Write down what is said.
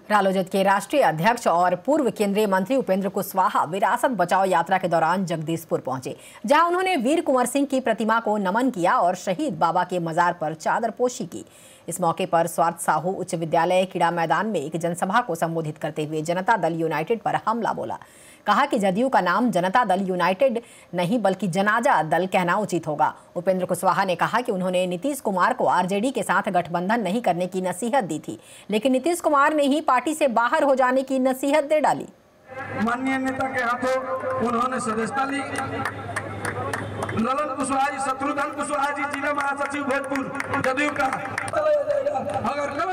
रालोजद के राष्ट्रीय अध्यक्ष और पूर्व केंद्रीय मंत्री उपेंद्र कुशवाहा विरासत बचाओ यात्रा के दौरान जगदीशपुर पहुंचे, जहां उन्होंने वीर कुंवर सिंह की प्रतिमा को नमन किया और शहीद बाबा के मजार पर चादरपोशी की। इस मौके पर स्वार्थ साहू उच्च विद्यालय किड़ा मैदान में एक जनसभा को संबोधित करते हुए जनता दल यूनाइटेड पर हमला बोला। कहा कि जदयू का नाम जनता दल यूनाइटेड नहीं बल्कि जनाजा दल कहना उचित होगा। उपेंद्र कुशवाहा ने कहा कि उन्होंने नीतीश कुमार को आरजेडी के साथ गठबंधन नहीं करने की नसीहत दी थी, लेकिन नीतीश कुमार ने ही पार्टी से बाहर हो जाने की नसीहत दे डाली। माननीय नेता के हाथों उन्होंने सदस्यता ली। ललन कुशवाहा जी, शत्रुघ्न कुशवाहा जी, जिला महासचिव भोजपुर जदयू का।